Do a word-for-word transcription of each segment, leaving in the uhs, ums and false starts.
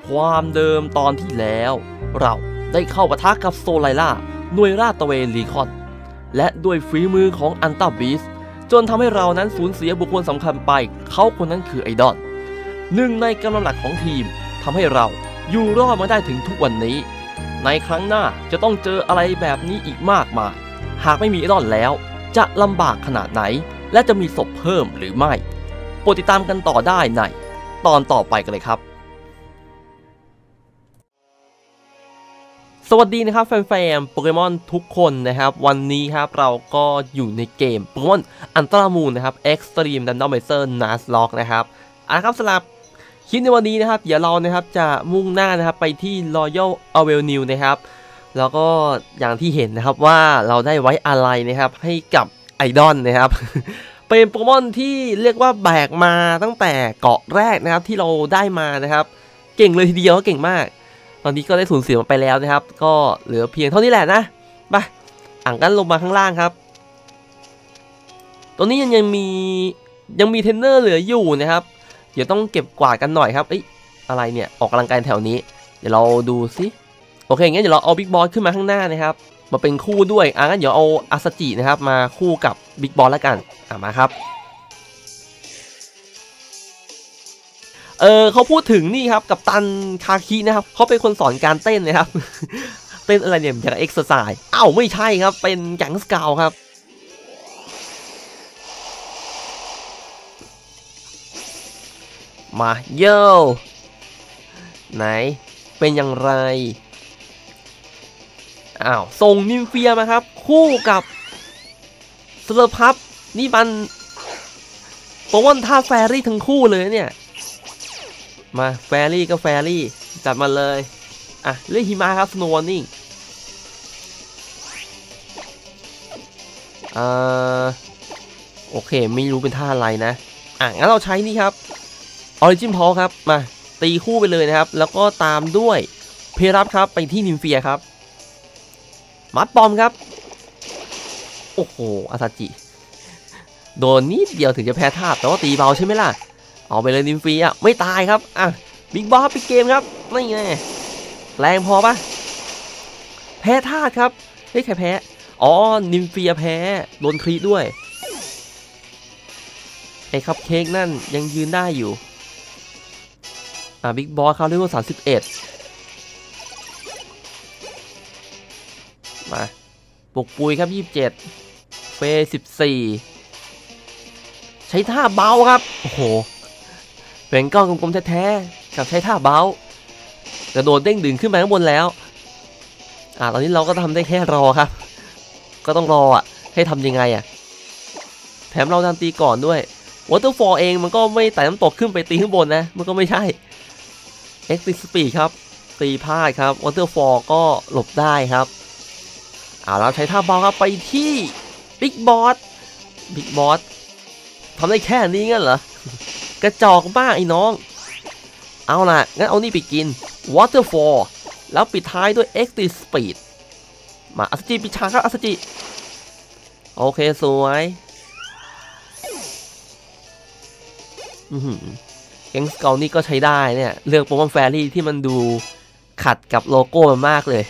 ความเดิมตอนที่แล้วเราได้เข้าปะทะกับโซไลล่าหน่วยราดตระเวนรีคอนและด้วยฝีมือของอันต้าบีสจนทำให้เรานั้นสูญเสียบุคคลสำคัญไปเขาคนนั้นคือไอดอลหนึ่งในกำลังหลักของทีมทำให้เราอยู่รอดมาได้ถึงทุกวันนี้ในครั้งหน้าจะต้องเจออะไรแบบนี้อีกมากมายหากไม่มีไอดอลแล้วจะลำบากขนาดไหนและจะมีศพเพิ่มหรือไม่โปรดติดตามกันต่อได้ในตอนต่อไปกันเลยครับสวัสดีนะครับแฟนๆโปเกมอนทุกคนนะครับวันนี้ครับเราก็อยู่ในเกมโปเกมอนอัลตร้ามูนนะครับ Extreme Randomizer Nuzlocke นะครับอ่ะครับสำหรับคลิปในวันนี้นะครับเดี๋ยวเรานะครับจะมุ่งหน้านะครับไปที่ Royal Avenue นะครับแล้วก็อย่างที่เห็นนะครับว่าเราได้ไว้อะไรนะครับให้กับไอดอลนะครับ เป็นโปเกมอนที่เรียกว่าแบกมาตั้งแต่เกาะแรกนะครับที่เราได้มานะครับเก่งเลยทีเดียวเก่งมากตอนนี้ก็ได้สูญเสียมันไปแล้วนะครับก็เหลือเพียงเท่านี้แหละนะไปอ่างกันลงมาข้างล่างครับตรงนี้ยังยังมียังมีเทรนเนอร์เหลืออยู่นะครับเดี๋ยวต้องเก็บกวาดกันหน่อยครับเอ้ยอะไรเนี่ยออกกำลังกายแถวนี้เดี๋ยวเราดูซิโอเคงั้นเดี๋ยวเราเอาบิ๊กบอสขึ้นมาข้างหน้านะครับมาเป็นคู่ด้วยอ่ะงั้นเดี๋ยวเอาอาซาจินะครับมาคู่กับบิ๊กบอสแล้วกันอ่ะมาครับเออเขาพูดถึงนี่ครับกับตันคาคินะครับเขาเป็นคนสอนการเต้นนะครับ เต้นอะไรเนี่ยจากเอ็กซ์ไซส์อ้าวไม่ใช่ครับเป็นแก๊งสเกลครับมาโย่ไหนเป็นอย่างไรอ้าวส่งนิมเฟียมาครับคู่กับสเลอร์พับนี่มันโปเกมอนท่าแฟรี่ทั้งคู่เลยเนี่ยมาแฟรี่ก็แฟรี่จัดมาเลยอ่ะเรื่องหิมะครับสโนว์นิ่งอ่าโอเคไม่รู้เป็นท่าอะไรนะอ่ะงั้นเราใช้นี่ครับออริจินพอลครับมาตีคู่ไปเลยนะครับแล้วก็ตามด้วยเพรับครับไปที่นิมเฟียครับมัดปอมครับโอ้โหอาซาจิโดนนิดเดียวถึงจะแพ้ท่าแต่ว่าตีเบาใช่ไหมล่ะเอาไปเลยนิมเฟียไม่ตายครับอ่ะบิ๊กบอสปิดเกมครับไม่ไงแรงพอปะแพ้ท่าครับเฮ้ยใครแพ้อ๋อนิมเฟียแพ้โดนครีด้วยไอ้คัพเค้กนั่นยังยืนได้อยู่อ่ะบิ๊กบอสเขาเรียกว่าสามสิบเอ็ดมาปลุกปุยครับยี่สิบเจ็ดเฟย์สิบสี่ใช้ท่าเบาครับโอ้โหเป็นก้อนกลมๆแท้ๆกับใช้ท่าเบากระโดดเด้งดึงขึ้นไปข้างบนแล้วอ่าตอนนี้เราก็ทำได้แค่รอครับก็ต้องรออ่ะให้ทำยังไงอ่ะแถมเราดันตีก่อนด้วยวอเตอร์ฟอลเองมันก็ไม่ไต่น้ำตกขึ้นไปตีข้างบนนะมันก็ไม่ใช่เอ็กซ์สปีดครับตีพลาดครับวอเตอร์ฟอลก็หลบได้ครับอ่าเราใช้ท่าเบาครับไปที่บิ๊กบอสบิ๊กบอสทำได้แค่นี้งั้นเหรอกระจอกมากไอ้น้องเอาล่ะงั้นเอานี่ไปกิน Waterfall แล้วปิดท้ายด้วย Extreme Speed มาอาซาจิปิดฉากครับอาซาจิโอเคสวยแก๊งสเกลนี่ก็ใช้ได้เนี่ยเลือกโปเกมอนแฟรี่ที่มันดูขัดกับโลโก้มันมากเลย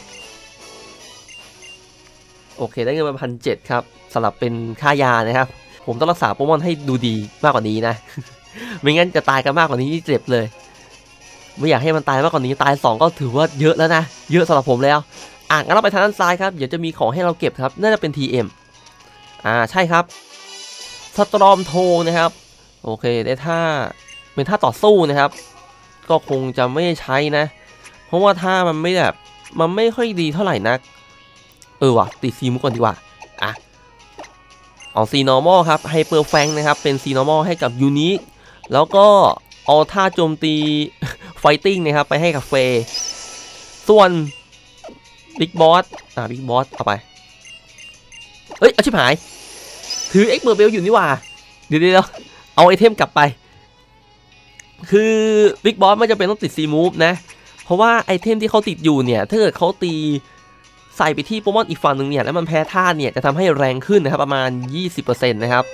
โอเคได้เงินมาพันเจ็ดครับสำหรับเป็นค่ายานะครับผมต้องรักษาโปเกมอนให้ดูดีมากกว่านี้นะไม่งั้นจะตายกันมากกว่านี้เจ็บเลยไม่อยากให้มันตายมากกว่านี้ตายสองก็ถือว่าเยอะแล้วนะเยอะสำหรับผมแล้วอ่ะงั้นเราไปทางด้านซ้ายครับเดี๋ยวจะมีของให้เราเก็บครับน่าจะเป็น ที เอ็ม อ่าใช่ครับสตรอมโทนะครับโอเคได้ท่าเป็นท่าต่อสู้นะครับก็คงจะไม่ใช้นะเพราะว่าท่ามันไม่แบบมันไม่ค่อยดีเท่าไหร่นักเออว่ะติดซีมุกก่อนดีกว่าอ่ะเอาซีนอร์มอลครับไฮเปอร์แฟงนะครับเป็นซีนอร์มอลให้กับยูนิคแล้วก็เอาท่าโจมตีไฟติ้งนะครับไปให้กับเฟย์ส่วนบิ๊กบอสอ่าบิ๊กบอสเอาไปเอ้ยเอาชิบหายถือเอ็กเมอร์เบลอยู่นี่ว่าเดี๋ยวเดี๋ยวเอาไอเทมกลับไปคือบิ๊กบอสไม่จำเป็นต้องติดซีมูฟนะเพราะว่าไอเทมที่เขาติดอยู่เนี่ยถ้าเกิดเขาตีใส่ไปที่โปเกมอนอีกฝั่งหนึ่งเนี่ยแล้วมันแพ้ท่าเนี่ยจะทำให้แรงขึ้นนะครับประมาณ ยี่สิบเปอร์เซ็นต์ นะครับ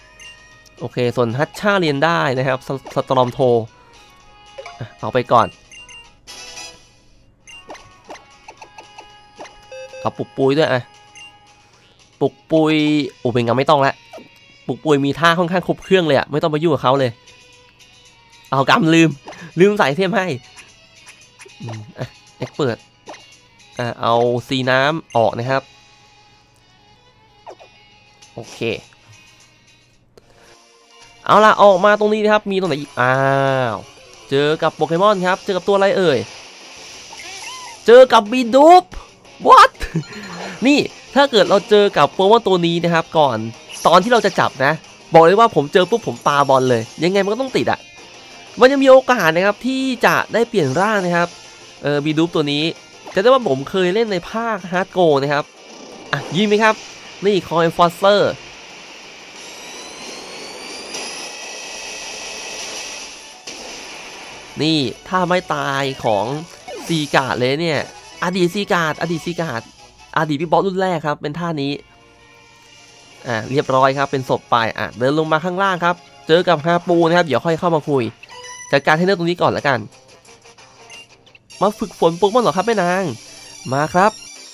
โอเคส่วนฮัตชาเรียนได้นะครับสตรอมโทเอาไปก่อนเอาปุกปุยด้วยอะปุกปุยโอ้เป็นไงไม่ต้องละปุกปุยมีท่าค่อนข้างครบเครื่องเลยอะไม่ต้องไปยุ่งกับเขาเลยเอากำลืมลืมใส่เทมให้อ่ะเอ็กเปิดอ่ะเอาซีน้ำออกนะครับโอเคเอาล่ะออกมาตรงนี้นะครับมีตรงไหนอีกอ้าวเจอกับโปเกมอนครับเจอกับตัวอะไรเอ่ยเจอกับบีดูป what นี่ถ้าเกิดเราเจอกับโปเกมอนตัวนี้นะครับก่อนตอนที่เราจะจับนะบอกเลยว่าผมเจอปุ๊บผมปาบอลเลยยังไงมันก็ต้องติดอ่ะมันจะมีโอกาสนะครับที่จะได้เปลี่ยนร่างนะครับเออบีดูปตัวนี้จะได้ว่าผมเคยเล่นในภาคฮาร์ดโกร์นะครับอ่ะยิงไหมครับนี่คอยฟอสเซอร์นี่ถ้าไม่ตายของซีการ์ดเลยเนี่ยอดีตซีการ์ดอดีตซีการ์ดอดีตพี่บอสรุ่นแรกครับเป็นท่านี้อ่ะเรียบร้อยครับเป็นศพไปอ่ะเดินลงมาข้างล่างครับเจอกับฮาปูนะครับเดี๋ยวค่อยเข้ามาคุยจัดการให้เลือกตรงนี้ก่อนแล้วกันมาฝึกฝนโปเกมอนเหรอครับแม่นางมาครับ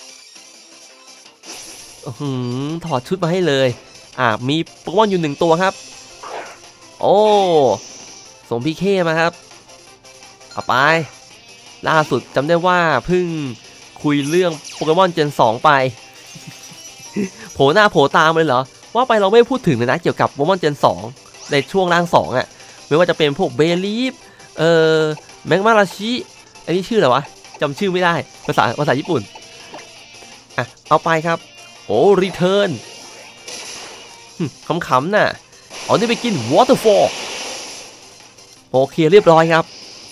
อืมถอดชุดมาให้เลยอ่ะมีโปเกมอนอยู่หนึ่งตัวครับโอ้ส่งพีเคมาครับเอาไปล่าสุดจำได้ว่าเพิ่งคุยเรื่องโปเกมอนเจนสองไปโผล่หน้าโผล่ตามเลยเหรอว่าไปเราไม่พูดถึงเลยนะเกี่ยวกับโปเกมอนเจนสองในช่วงร่างสองอ่ะไม่ว่าจะเป็นพวกเบลีฟเอ่อแมกมาราชิอันนี้ชื่ออะไรวะจำชื่อไม่ได้ภาษาภาษาญี่ปุ่นอ่ะเอาไปครับโอ้รีเทิร์นขำๆน่ะเอาได้ไปกินวอเตอร์ฟอลโอเคเรียบร้อยครับ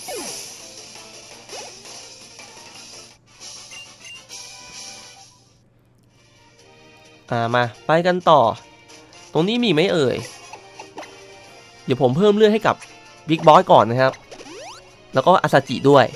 อ่ามาไปกันต่อตรงนี้มีไหมเอ่ยเดี๋ยวผมเพิ่มเลือดให้กับบิ๊กบอสก่อนนะครับแล้วก็อาซาจิด้วย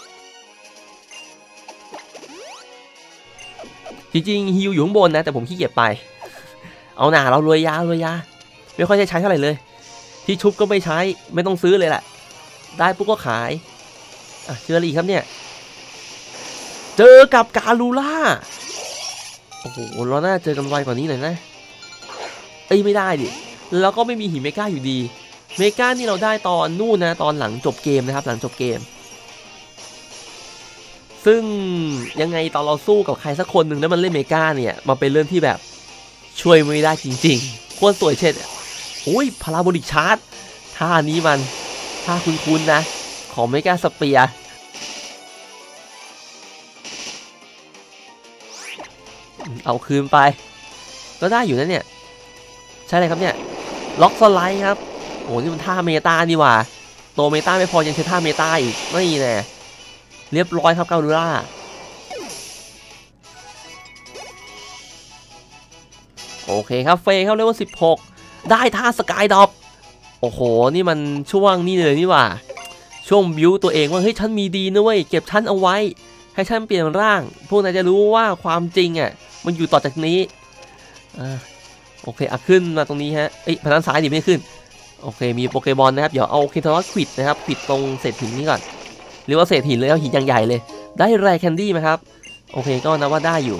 จริงๆฮิวอยู่ข้างบนนะแต่ผมขี้เกียจไปเอาหนาเรารวยยารวยยาไม่ค่อยได้ใช้เท่าไหร่เลยที่ชุบก็ไม่ใช้ไม่ต้องซื้อเลยแหละได้ปุ๊บก็ขายอ่ะเจออะไรอีกครับเนี่ยเจอกับกาลูล่าโอ้โหเราน่าเจอกันไวกว่านี้หน่อยนะเอ้ยไม่ได้ดิแล้วก็ไม่มีหินเมกาอยู่ดีเมกานี่เราได้ตอนนู่นนะตอนหลังจบเกมนะครับหลังจบเกมซึ่งยังไงตอนเราสู้กับใครสักคนหนึ่งแล้วมันเล่นเมกาเนี่ยมันเป็นเรื่องที่แบบช่วยไม่ได้จริงๆโคตรสวยเช่นโอ้ยพาราโบลิกชาร์จท่านี้มันท่าคุ้นๆนะของเมกาสเปียร์เอาคืนไปก็ได้อยู่นะเนี่ยใช่เลยครับเนี่ยล็อกสไลด์ครับโอ้นี่มันท่าเมตานี่หว่าโตเมตาไม่พอยังใช้ท่าเมตาอีกนี่แน่เรียบร้อยครับกาลูล่าโอเคครับเฟย์เข้าเลเวลสิบหกได้ท่าสกายดรอปโอ้โหนี่มันช่วงนี่เลยนี่หว่าช่วงบิวตัวเองว่าเฮ้ยฉันมีดีนะเว้ยเก็บฉันเอาไว้ให้ฉันเปลี่ยนร่างพวกนายจะรู้ว่าความจริงอ่ะมันอยู่ต่อจากนี้อ่าโอเคอ่ะขึ้นมาตรงนี้ฮะเอ้ยพนันซ้ายดิไม่ขึ้นโอเคมีโปเกมอนนะครับเดี๋ยวเอาเคทารอสควิดนะครับควิดตรงเศษหินนี้ก่อนหรือว่าเศษหินเลยเอาหินอย่างใหญ่เลยได้แรแคนดี้ไหมครับโอเคก็นับว่าได้อยู่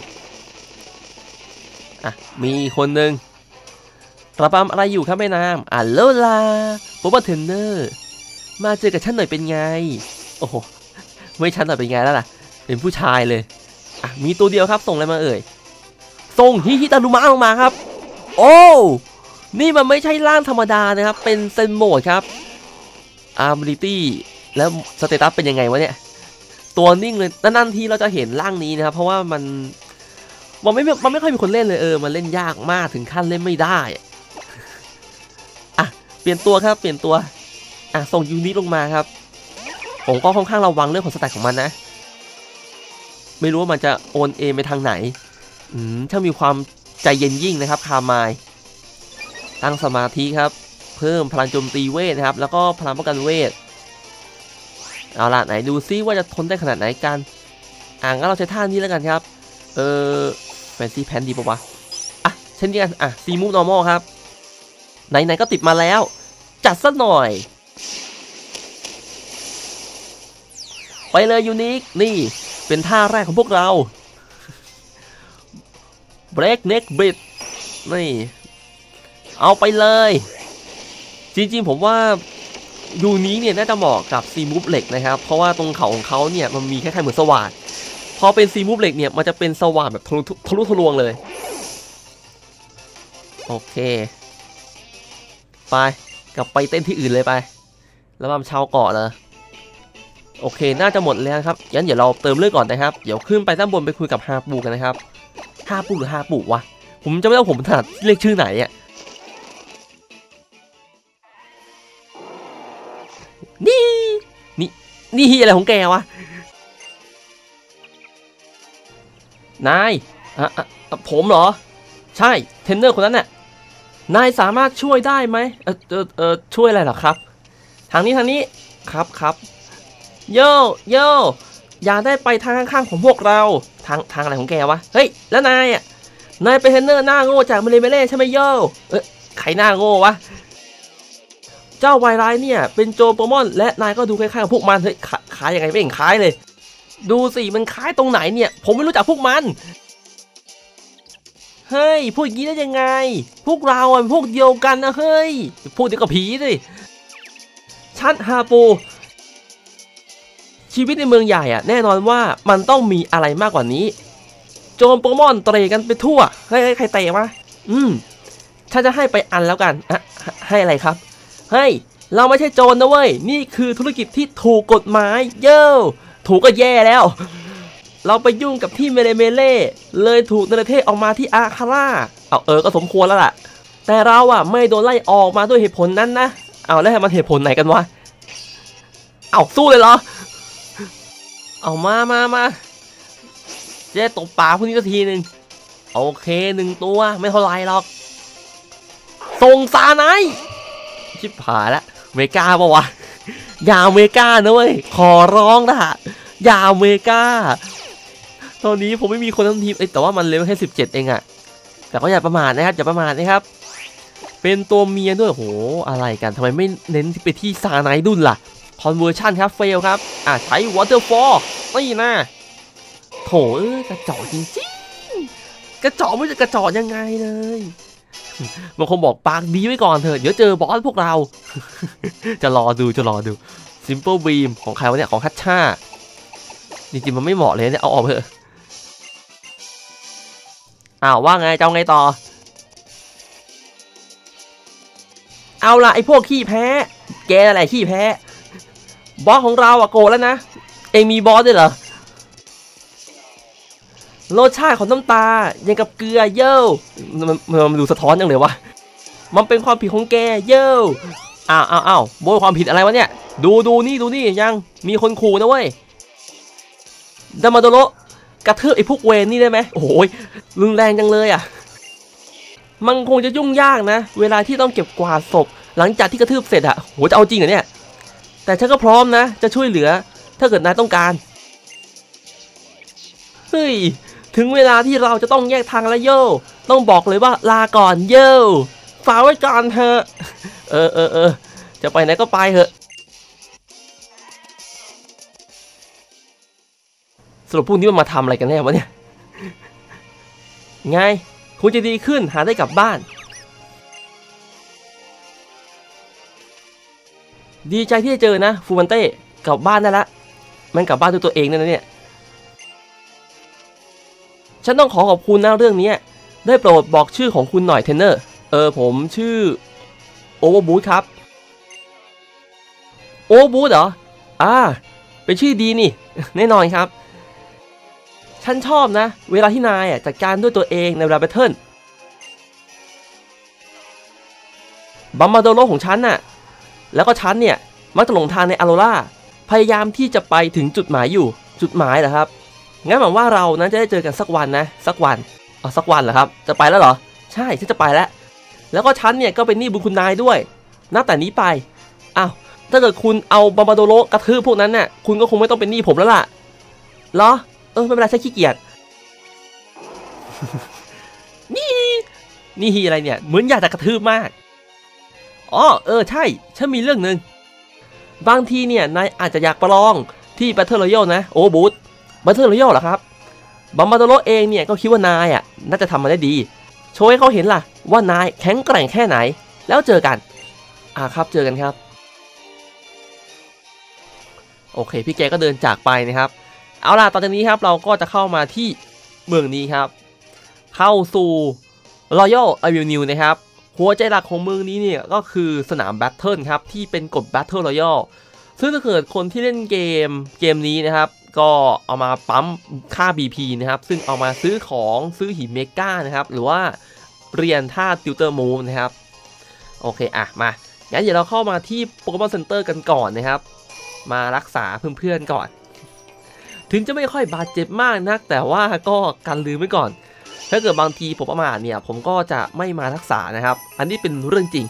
อ่ะมีคนหนึ่งระบำอะไรอยู่ครับแม่น้ำอ่ะโลลาโปเปอร์เทนเนอร์มาเจอกับฉันหน่อยเป็นไงโอ้โหไม่ฉันหน่อยเป็นไงแล้วล่ะเป็นผู้ชายเลยอ่ะมีตัวเดียวครับส่งอะไรมาเอ่ยส่งฮิฮิตารุมะลงมาครับโอ้นี่มันไม่ใช่ร่างธรรมดานะครับเป็นเซนโหมดครับอาร์บิลิตี้แล้วสเตตัสเป็นยังไงวะเนี่ยตัวนิ่งเลยนานๆทีเราจะเห็นร่างนี้นะครับเพราะว่ามันมันไม่มันไม่ค่อยมีคนเล่นเลยเออมันเล่นยากมากถึงขั้นเล่นไม่ได้อ่ะเปลี่ยนตัวครับเปลี่ยนตัวอ่ะส่งยูนิตลงมาครับผมก็ค่อนข้างระวังเรื่องของสแต็กของมันนะไม่รู้ว่ามันจะโอนเอไปทางไหนอืมถ้ามีความใจเย็นยิ่งนะครับคามายตั้งสมาธิครับเพิ่มพลังโจมตีเวทนะครับแล้วก็พลังป้องกันเวทเอาล่ะไหนดูซิว่าจะทนได้ขนาดไหนกันอ่ะงั้นเราใช้ท่านี้แล้วกันครับเออแฟนซีแพนดีปะวะอ่ะเช่นเดียวกันอ่ะซีมูฟนอร์มอลครับไหนๆก็ติดมาแล้วจัดซะหน่อยไปเลยยูนิคนี่เป็นท่าแรกของพวกเรา break neck bit นี่เอาไปเลยจริงๆผมว่าดูนี้เนี่ยน่าจะเหมาะกับซีมูฟเหล็กนะครับเพราะว่าตรงเขาของเขาเนี่ยมันมีคล้ายๆเหมือนสว่านพอเป็นซีมูฟเหล็กเนี่ยมันจะเป็นสว่านแบบทะลุทะลุทะลวงเลยโอเคไปกลับไปเต้นที่อื่นเลยไปแล้วมาชาวเกาะเลยโอเคน่าจะหมดแล้วครับงั้นเดี๋ยวเราเติมเลือดก่อนนะครับเดี๋ยวขึ้นไปด้านบนไปคุยกับฮาปูกันนะครับฮาปูหรือฮาปูวะผมจะไม่รู้ผมถนัดเรียกชื่อไหนอ่ะนี่นี่นี่อะไรของแกวะนายอ่ะอ่ะผมเหรอใช่เทรนเนอร์คนนั้นน่ะนายสามารถช่วยได้ไหมเออเออเออช่วยอะไรหรอครับทางนี้ทางนี้ครับครับโย่โย่อย่าได้ไปทางข้างๆของพวกเราทางทางอะไรของแกวะเฮ้ยแล้วนายอ่ะนายเป็นเทรนเนอร์หน้าโง่จากเมเลเมเล่ใช่ไหมโย่เออใครหน้าโง่วะเจ้าไวร้ายเนี่ยเป็นโจโปมอนและนายก็ดูคล้ายๆกับพวกมันเฮ้ยคล้ายยังไงไม่เห็นคล้ายเลยดูสิมันคล้ายตรงไหนเนี่ยผมไม่รู้จักพวกมันเฮ้ยพูดอย่างนี้ได้ยังไงพวกเราเป็นพวกเดียวกันนะเฮ้ยพูดเดียวกับผีสิชัดฮาปูชีวิตในเมืองใหญ่อะแน่นอนว่ามันต้องมีอะไรมากกว่านี้โจมโปเกมอนเตะกันไปทั่วเฮ้ยใครเตะวะอืมฉันจะให้ไปอันแล้วกันอะให้อะไรครับเฮ้ยเราไม่ใช่โจรนะเว้ยนี่คือธุรกิจที่ถูกกฎหมายเย้ถูกก็แย่แล้วเราไปยุ่งกับที่เมเลเมเล่เลยถูกเนรเทศออกมาที่อาคาร่าเอาเออก็สมควรแล้วล่ะแต่เราอะไม่โดนไล่ออกมาด้วยเหตุผลนั้นนะเอาแล้วมันเหตุผลไหนกันวะเอาสู้เลยเหรอเอามามามาเจ๊ตบปากพวกนี้สักทีหนึ่งโอเคหนึ่งตัวไม่เท่าไรหรอกส่งซาไนชิบหายละเมกาปะวะอย่าเมกานะเว้ยขอร้องนะอย่าเมกาตอนนี้ผมไม่มีคนทั้งทีมเอ้แต่ว่ามันเลเวลแค่สิบเจ็ดเองอะแต่ก็อย่าประมาทนะครับอย่าประมาทนะครับเป็นตัวเมียด้วยโหอะไรกันทำไมไม่เน้นไปที่ซาไนดุนล่ะคอนเวอร์ชันครับเฟลครับอ่ะใช้วอเตอร์ฟอลนี่นะโถเออกระจอกจริงๆกระจอกไม่จะกระจอกยังไงเลยบางคนบอกปากดีไว้ก่อนเถอะเดี๋ยวเจอบอสพวกเราจะรอดูจะรอดู Simple Beam ของใครวะเนี่ยของคัตชาจริงๆมันไม่เหมาะเลยเนี่ยเอาออกเถอะอ้าวว่าไงจะเอาไงต่อเอาล่ะไอ้พวกขี้แพ้แกอะไรขี้แพ้บอสของเราอะโกรธแล้วนะเองมีบอสด้วยเหรอรสชาติของน้ำตายังกับเกลือเย้มันมันดูสะท้อนจังเลยวะมันเป็นความผิดของแกเย้อ้าวอ้าวอ้าวโบยความผิดอะไรวะเนี่ยดูดูนี่ดูนี่ยังมีคนขู่นะเว้ยดามาโดโรกระทืบไอ้พวกเวรนี่ได้ไหมโอ้ยรุนแรงจังเลยอ่ะมันคงจะยุ่งยากนะเวลาที่ต้องเก็บกวาดศพหลังจากที่กระทืบเสร็จอ่ะโหจะเอาจริงเหรอเนี่ยแต่ฉันก็พร้อมนะจะช่วยเหลือถ้าเกิดนายต้องการเฮ้ยถึงเวลาที่เราจะต้องแยกทางแล้วโย่ต้องบอกเลยว่าลาก่อนโย่ฝากไว้ก่อนเถอะเออเออเออจะไปไหนก็ไปเถอะสรุปพวกนี้มันมาทำอะไรกันแน่วะเนี่ยไงคงจะดีขึ้นหาได้กลับบ้านดีใจที่จะเจอนะฟูมันเต้กลับบ้านได้ละมันกลับบ้านด้วยตัวเองนั่นเนี่ยฉันต้องขอขอบคุณนะเรื่องนี้ได้โปรดบอกชื่อของคุณหน่อยเทรนเนอร์เออผมชื่อโอเวอร์บูทครับโอเวอร์บูทเหรออ่าเป็นชื่อดีนี่แน่นอนครับฉันชอบนะเวลาที่นายจัดการด้วยตัวเองในเวลาแบทเทิลบัมบาโดโรของฉันน่ะแล้วก็ฉันเนี่ยมักจะหลงทางในอโรราพยายามที่จะไปถึงจุดหมายอยู่จุดหมายเหรอครับงั้นหวังว่าเรานะจะได้เจอกันสักวันนะสักวันอ๋อสักวันเหรอครับจะไปแล้วเหรอใช่ฉันจะไปแล้วแล้วก็ฉันเนี่ยก็เป็นหนี้บุญคุณนายด้วยนับแต่นี้ไปอ้าวถ้าเกิดคุณเอาบัมบาโดโรกระทืบพวกนั้นน่ะคุณก็คงไม่ต้องเป็นหนี้ผมแล้วล่ะเหรอเออไม่เป็นไรฉันขี้เกียจนี่นี่ฮีอะไรเนี่ยเหมือนอยากจะกระทืบมากอ๋อเออใช่ฉันมีเรื่องหนึ่งบางทีเนี่ยนายอาจจะอยากประลองที่ Battle Royale นะโอ้บูธ Battle Royale เหรอครับบัมบาโดโรเองเนี่ยก็คิดว่านายอ่ะน่าจะทำมาได้ดีโชว์ให้เขาเห็นล่ะว่านายแข็งแกร่งแค่ไหนแล้วเจอกันอ่าครับเจอกันครับโอเคพี่แกก็เดินจากไปนะครับเอาล่ะตอนนี้ครับเราก็จะเข้ามาที่เมืองนี้ครับเข้าสู่ Royal Avenue นะครับหัวใจหลักของเมืองนี้เนี่ยก็คือสนามแบทเทิลครับที่เป็นกฎ Battle Royale ซึ่งถ้าเกิดคนที่เล่นเกมเกมนี้นะครับก็เอามาปั๊มค่า บี พี นะครับซึ่งเอามาซื้อของซื้อหินเมกานะครับหรือว่าเรียนท่าติวเตอร์มูฟนะครับโอเคอ่ะมางั้นเดี๋ยวเราเข้ามาที่โปเกมอนเซ็นเตอร์กันก่อนนะครับมารักษาเพื่อนๆก่อนถึงจะไม่ค่อยบาดเจ็บมากนักแต่ว่าก็กันลืมไว้ก่อนถ้าเกิดบางทีผมประมาทเนี่ยผมก็จะไม่มารักษานะครับอันนี้เป็นเรื่องจริง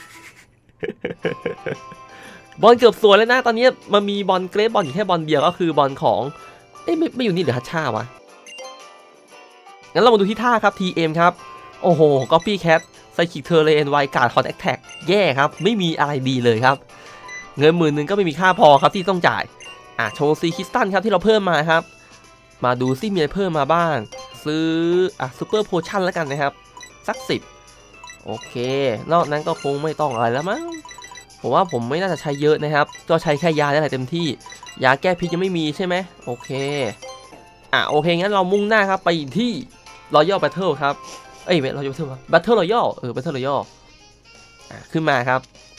บอลเกือบสวยแล้วนะตอนนี้มันมีบอลเกรดบอลอยู่แค่บอลเดียวก็คือบอลของเอ้ยไม่ไม่อยู่นี่หรือฮัชชาวะงั้นเรามาดูที่ท่าครับ ที เอ็ม ครับโอ้โหก็ปี้แคทไซคิกเทอร์เรนไวการ์ดคอนแอคแท็กแย่ครับไม่มีอะไรดีเลยครับเงินหมื่นหนึ่งก็ไม่มีค่าพอครับที่ต้องจ่ายอ่ะโชว์ซีคิสตันครับที่เราเพิ่มมาครับมาดูซิมีอะไรเพิ่มมาบ้างซื้ออ่ะซูเปอร์โพชั่นแล้วกันนะครับสักสิบโอเคนอกนั้นก็คงไม่ต้องอะไรแล้วมั้งผมว่าผมไม่น่าจะใช้เยอะนะครับก็ใช้แค่ยาได้แหละเต็มที่ยาแก้พิษยังไม่มีใช่ไหมโอเคอ่ะโอเคงั้นเรามุ่งหน้าครับไปที่ Royal Battle ครับเอ้ยไม่ Royal Battle ครับ Battle Royale เออ Battle Royale อ่ะขึ้นมาครับ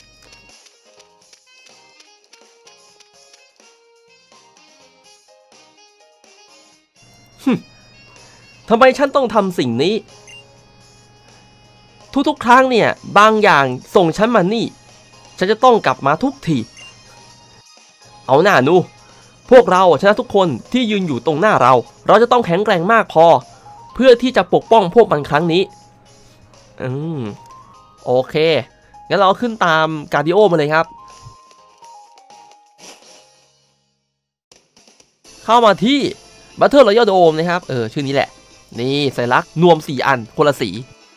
ทำไมฉันต้องทำสิ่งนี้ทุกๆครั้งเนี่ยบางอย่างส่งฉันมานี่ฉันจะต้องกลับมาทุกทีเอาหน้านูพวกเราชนะทุกคนที่ยืนอยู่ตรงหน้าเราเราจะต้องแข็งแกร่งมากพอเพื่อที่จะปกป้องพวกมันครั้งนี้อืมโอเคงั้นเราขึ้นตามการ์ดิโอมาเลยครับเข้ามาที่ Battle Royale Dome นะครับเออชื่อนี้แหละนี่สัญลักษณ์นวมสี่อันคนละสี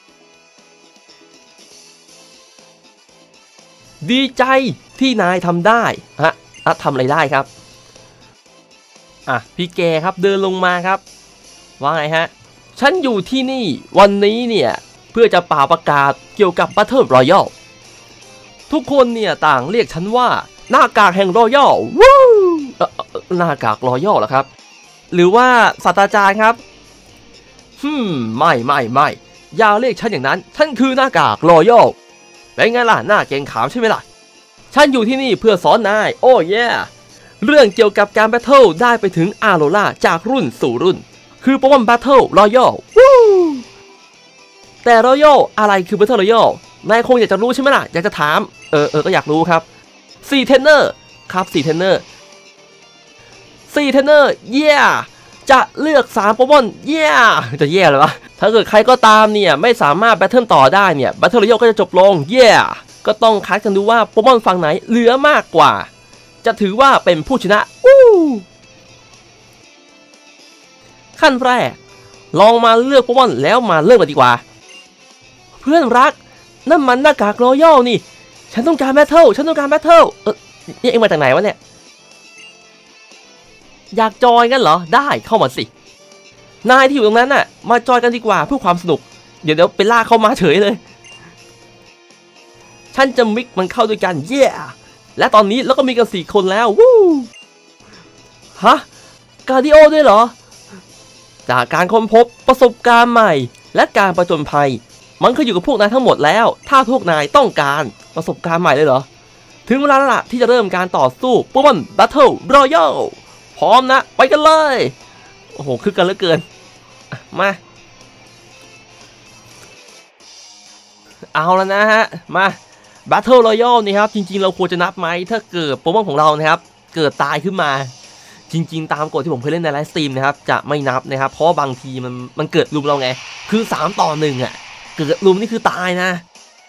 ดีใจที่นายทำได้ฮะอะทำอะไรได้ครับอ่ะพี่แกครับเดินลงมาครับว่าไงฮะฉันอยู่ที่นี่วันนี้เนี่ยเพื่อจะป่าประกาศเกี่ยวกับ Battle Royale ทุกคนเนี่ยต่างเรียกฉันว่าหน้ากากแห่ง Royale วู้หน้ากาก Royale เหรอครับหรือว่าศาสตราจารย์ครับฮึมไม่ไม่ไม่อย่าเรียกฉันอย่างนั้นฉันคือหน้ากาก Royal เป็นไงล่ะหน้าเก่งขามใช่ไหมล่ะฉันอยู่ที่นี่เพื่อสอนนายโอ้เย่เรื่องเกี่ยวกับการแบทเทิลได้ไปถึงอาโรล่าจากรุ่นสู่รุ่นคือโปเกมอนแบทเทิลรอยัลวู้แต่รอยัลอะไรคือแบทเทิลรอยัลนายคงอยากจะรู้ใช่ไหมล่ะอยากจะถามเออเออก็อยากรู้ครับสี่เทรนเนอร์ครับสี่เทรนเนอร์สี่เทรนเนอร์เย่จะเลือกสามโปเกมอนเย่จะแย่เลยวะถ้าเกิดใครก็ตามเนี่ยไม่สามารถแบทเทิลต่อได้เนี่ยแบทเทิลรอยัลก็จะจบลงเย่ก็ต้องคัดกันดูว่าโปเกมอนฝั่งไหนเหลือมากกว่าจะถือว่าเป็นผู้ชนะอู้ขั้นแรกลองมาเลือกโปเกมอนแล้วมาเลือกกันดีกว่าเพื่อนรักนั่นมันหน้ากากรอยัลนี่ฉันต้องการแบทเทิลฉันต้องการแบทเทิลเออนี่เอ็งมาจากไหนวะเนี่ยอยากจอยกันเหรอได้เข้ามาสินายที่อยู่ตรงนั้นน่ะมาจอยกันดีกว่าเพื่อความสนุกเดี๋ยวเดี๋ยวไปลากเข้ามาเฉยเลยฉันจะมิกมันเข้าด้วยกันเย่ yeah! และตอนนี้เราก็มีกันสี่คนแล้ววู้ฮะการ์ดิโอด้วยเหรอจากการค้นพบประสบการณ์ใหม่และการประจนภัยมันขึ้นอยู่กับพวกนายทั้งหมดแล้วถ้าพวกนายต้องการประสบการณ์ใหม่เลยเหรอถึงเวลาแล้วล่ะที่จะเริ่มการต่อสู้โปเกมอนแบทเทิลรอยัลพร้อมนะไปกันเลยโอ้โหคึกกันเหลือเกินมาเอาแล้วนะฮะมาBattle Royale นี่ครับจริงๆเราควรจะนับไหมถ้าเกิดโปเกมอนของเรานะครับเกิดตายขึ้นมาจริงๆตามกฎที่ผมเคยเล่นในไลฟ์สตรีมนะครับจะไม่นับนะครับเพราะบางทีมันมันเกิดลุมเราไงคือสามต่อหนึ่งอ่ะเกิดลุมนี่คือตายนะ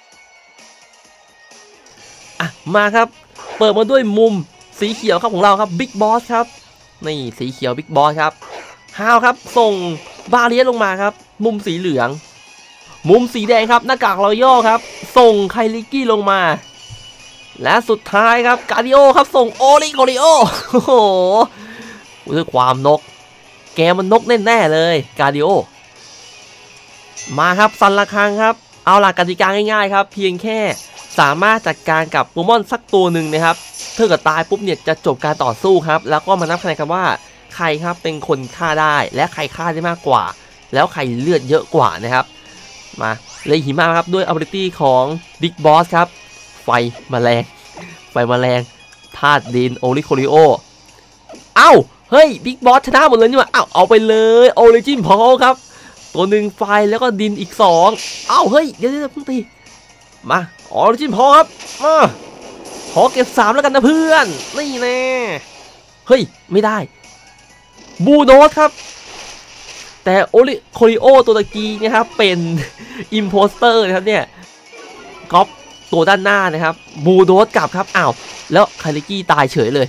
อ่ะมาครับเปิดมาด้วยมุมสีเขียวครับของเราครับบิ๊กบอสครับนี่สีเขียวบิ๊กบอสครับฮาวครับส่งบาเลียลงมาครับมุมสีเหลืองมุมสีแดงครับหน้ากากรอยัลครับส่งไคลิกี้ลงมาและสุดท้ายครับการ์ดิโอครับส่งโอริโกริโอโอ้โหด้วยความนกแกมันนกแน่ๆเลยกาดิโอมาครับซันละครังครับเอาหลักกติกาง่ายๆครับเพียงแค่สามารถจัดการกับโปเกมอนสักตัวหนึ่งนะครับถ้าเกิดตายปุ๊บเนี่ยจะจบการต่อสู้ครับแล้วก็มานับคะแนนกันว่าใครครับเป็นคนฆ่าได้และใครฆ่าได้มากกว่าแล้วใครเลือดเยอะกว่านะครับมาเลยหิมะครับด้วย ability ของบิ๊กบอสครับไฟแมลงไฟแมลงธาตุดินโอริโคริโอเอ้าเฮ้ยบิ๊กบอสชนะหมดเลยนี่หว่าเอ้าเอาไปเลยโอริจินพอครับตัวหนึ่งไฟแล้วก็ดินอีกสองเอ้าเฮ้ยเดี๋ยวเดี๋ยวเพิ่งตีมาออริจินพอครับมาขอเก็บสามแล้วกันนะเพื่อนนี่แน่เฮ้ยไม่ได้บูโนสครับแต่โอริโคริโอตัวตะกี้นะครับเป็นอิมโพสเตอร์นะครับเนี่ยก๊อปตัวด้านหน้านะครับบูโนสกลับครับอ้าวแล้วคาริกี้ตายเฉยเลย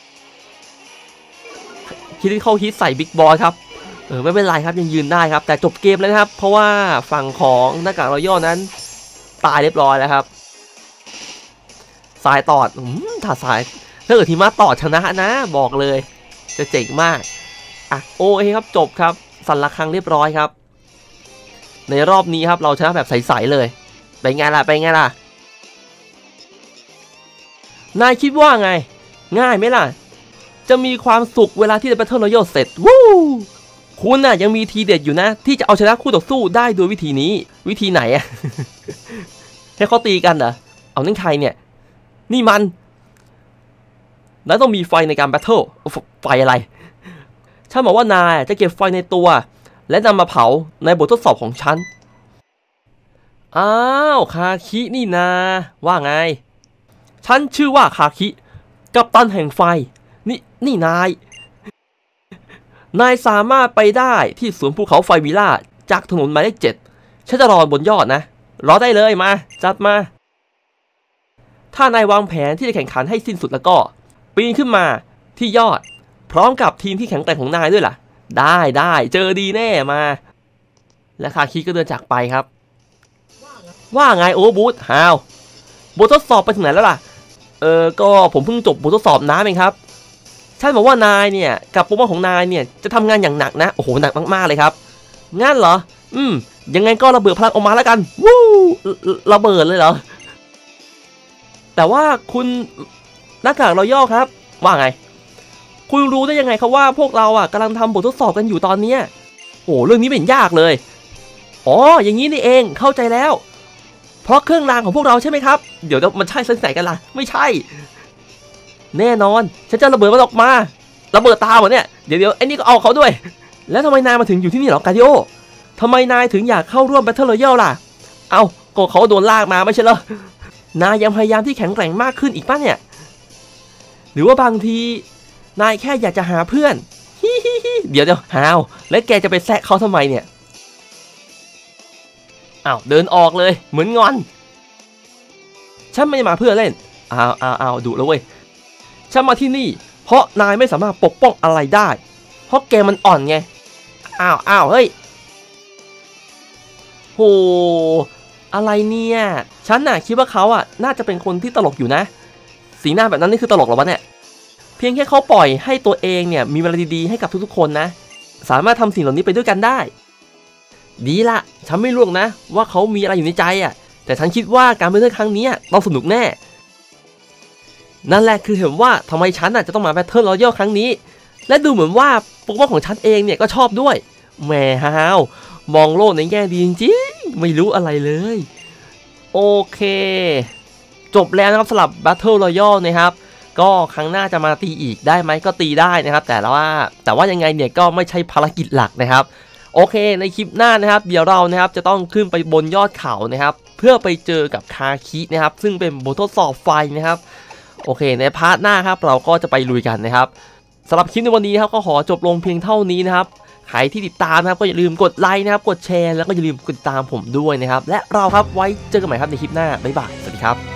คิดที่เขาฮิตใส่บิ๊กบอสครับเออไม่เป็นไรครับยังยืนได้ครับแต่จบเกมแล้วนะครับเพราะว่าฝั่งของหน้ากากรอยัลนั้นตายเรียบร้อยแล้วครับสายตอดถ้าสายถ้าเกิดทีมมาตอดชนะนะบอกเลยจะเจ๋งมากอ่ะโอเคครับจบครับสันละครังเรียบร้อยครับในรอบนี้ครับเราชนะแบบใสๆเลยไปไงล่ะไปไงล่ะนายคิดว่าไงง่ายไหมล่ะจะมีความสุขเวลาที่จะ Battle Royale เสร็จวู้คุณน่ะยังมีทีเด็ดอยู่นะที่จะเอาชนะคู่ต่อสู้ได้โดยวิธีนี้วิธีไหนอะ ให้เขาตีกันเหรอเอานั่นใครเนี่ยนี่มันแล้วต้องมีไฟในการ Battle ไฟอะไรฉันบอกว่านายจะเก็บไฟในตัวและนำมาเผาในบททดสอบของฉันอ้าวคาคินี่นาว่าไงฉันชื่อว่าคาคิกัปตันแห่งไฟนี่นี่นายนายสามารถไปได้ที่สวนภูเขาไฟวิลล่าจากถนนหมายเลขเจ็ดฉันจะรอบนยอดนะรอได้เลยมาจัดมาถ้านายวางแผนที่จะแข่งขันให้สิ้นสุดแล้วก็ปีนขึ้นมาที่ยอดพร้อมกับทีมที่แข็งแกร่งของนายด้วยล่ะได้ได้เจอดีแน่มาและคาคิก็เดินจากไปครับว่าไงโอบูธฮาวบททดสอบไปถึงไหนแล้วล่ะเออก็ผมเพิ่งจบบททดสอบน้ำเองครับฉันบอกว่านายเนี่ยกับโปรโมทของนายเนี่ยจะทำงานอย่างหนักนะโอ้โหหนักมากๆเลยครับงั้นเหรออืมยังไงก็ระเบิดพลังออกมาแล้วกันวู้ระเบิดเลยเหรอแต่ว่าคุณหน้ากากรอยัลครับว่าไงคุณรู้ได้ยังไงครับว่าพวกเราอ่ะกำลังทำบททดสอบกันอยู่ตอนนี้โอ้เรื่องนี้เป็นยากเลยอ๋ออย่างนี้นี่เองเข้าใจแล้วเพราะเครื่องรางของพวกเราใช่ไหมครับเดี๋ยวมันใช่สักไหนกันล่ะไม่ใช่แน่นอนฉันจะระเบิดมันออกมาระเบิดตาหมดเนี่ยเดี๋ยวเดี๋ยวไอ้นี่ก็เอาเขาด้วยแล้วทำไมนายมาถึงอยู่ที่นี่หรอกาดิโอทำไมนายถึงอยากเข้าร่วม Battle Royale ล่ะเอาก็เขาโดนลากมาไม่ใช่เหรอนายยังพยายามที่แข็งแกร่งมากขึ้นอีกป่ะเนี่ยหรือว่าบางทีนายแค่อยากจะหาเพื่อนฮิฮิฮิเดี๋ยวเดี๋ยวหาวแล้วแกจะไปแซะเขาทำไมเนี่ยอ้าวเดินออกเลยเหมือนงอนฉันไม่ได้มาเพื่อเล่นอ้าวอ้าวอ้าวดุแล้วเว้ยฉันมาที่นี่เพราะนายไม่สามารถปกป้องอะไรได้เพราะแกมันอ่อนไงอ้าวอ้าวเฮ้ยโหอะไรเนี่ยฉันน่ะคิดว่าเขาอ่ะน่าจะเป็นคนที่ตลกอยู่นะสีหน้าแบบนั้นนี่คือตลกหรอวะเนี่ยเพียงแค่เขาปล่อยให้ตัวเองเนี่ยมีเวลาดีๆให้กับทุกๆคนนะสามารถทำสิ่งเหล่านี้ไปด้วยกันได้ดีละฉันไม่รู้นะว่าเขามีอะไรอยู่ในใจอ่ะแต่ฉันคิดว่าการไปเล่นครั้งนี้ต้องสนุกแน่นั่นแหละคือเห็นว่าทำไมฉันอ่ะจะต้องมา Battle Royale ครั้งนี้และดูเหมือนว่าโปเกมอนของฉันเองเนี่ยก็ชอบด้วยแหมฮาวมองโลกในแง่ดีจริงๆไม่รู้อะไรเลยโอเคจบแล้วนะครับสำหรับ Battle Royale นะครับก็ครั้งหน้าจะมาตีอีกได้ไหมก็ตีได้นะครับแต่ว่าแต่ว่ายังไงเนี่ยก็ไม่ใช่ภารกิจหลักนะครับโอเคในคลิปหน้านะครับเดี๋ยวเรานะครับจะต้องขึ้นไปบนยอดเขานะครับเพื่อไปเจอกับคาคินะครับซึ่งเป็นบททดสอบไฟนะครับโอเคในพาร์ทหน้าครับเราก็จะไปลุยกันนะครับสำหรับคลิปในวันนี้ครับก็ขอจบลงเพียงเท่านี้นะครับใครที่ติดตามนะครับก็อย่าลืมกดไลค์นะครับกดแชร์แล้วก็อย่าลืมกดติดตามผมด้วยนะครับและเราครับไว้เจอกันใหม่ครับในคลิปหน้าบ๊ายบายสวัสดีครับ